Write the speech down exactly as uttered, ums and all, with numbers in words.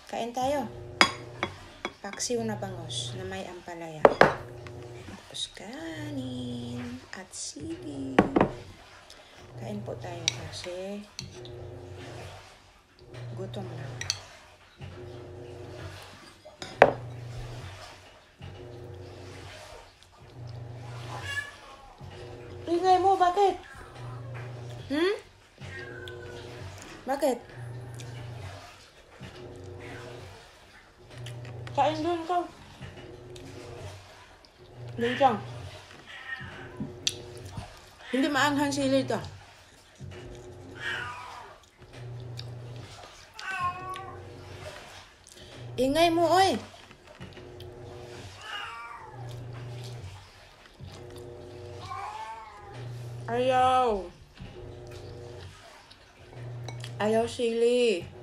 Kain tayo. Paksiw na bangus na may ampalaya. Tapos kanin at sili. Kain po tayo kasi gutom na. Ingay mo, bakit? Hmm? Bakit? Kain doon ka. Doon siyang. Hindi maanghang sili ito. Ingay mo, oy. Ayaw. Ayaw sili.